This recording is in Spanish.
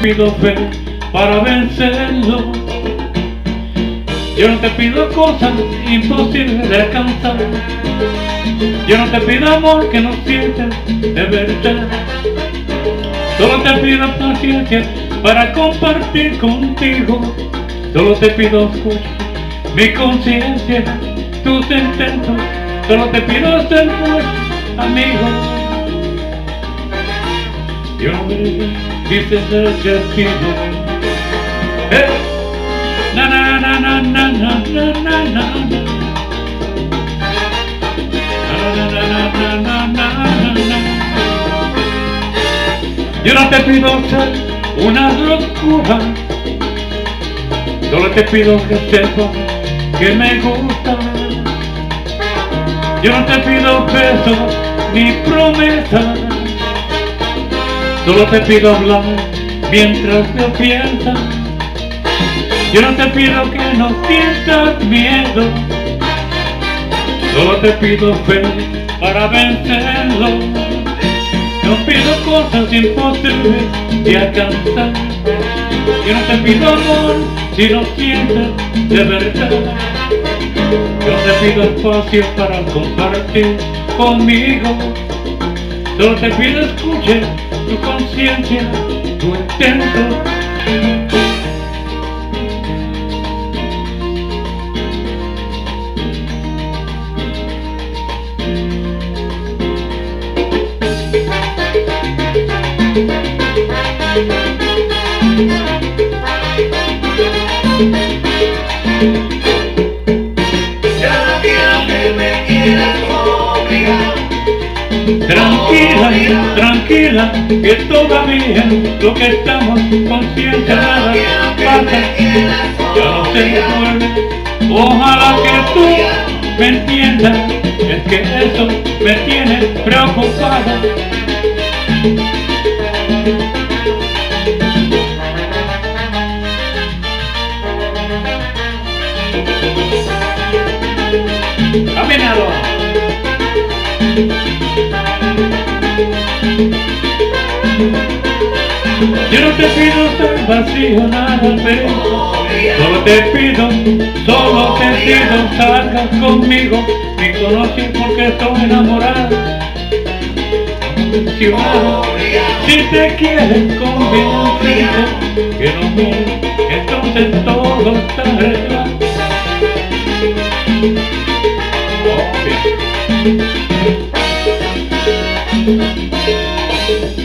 pido fe para vencerlo. Yo no te pido cosas imposibles de alcanzar. Yo no te pido amor que no sientes de verdad. Solo te pido paciencia para compartir contigo. Solo te pido escucha mi conciencia, tus intentos. Solo te pido ser buen amigo. Yo no me dices el destino. Na na na na na na na na na. Yo no te pido ser una locura. Solo te pido que sepas que me gusta. Yo no te pido besos ni promesas. Solo te pido hablar mientras me piensas. Yo no te pido que no sientas miedo. Solo te pido fe para vencerlo. No pido cosas imposibles de alcanzar. Yo no te pido amor si no sientes de verdad. Yo te pido espacio para compartir conmigo. Solo te pido escuche tu conciencia, tu intento. Tranquila, tranquila, que todavía lo que estamos conscientes nada pasa. Ya no se vuelve, ojalá que tú me entiendas, es que eso me tiene preocupada. Caminado. Yo no te pido ser vacío, nada, pero solo te pido salgas conmigo. Me conoces porque estoy enamorada. Si te quieres conmigo, que no me, entonces todo está arreglado. Oh,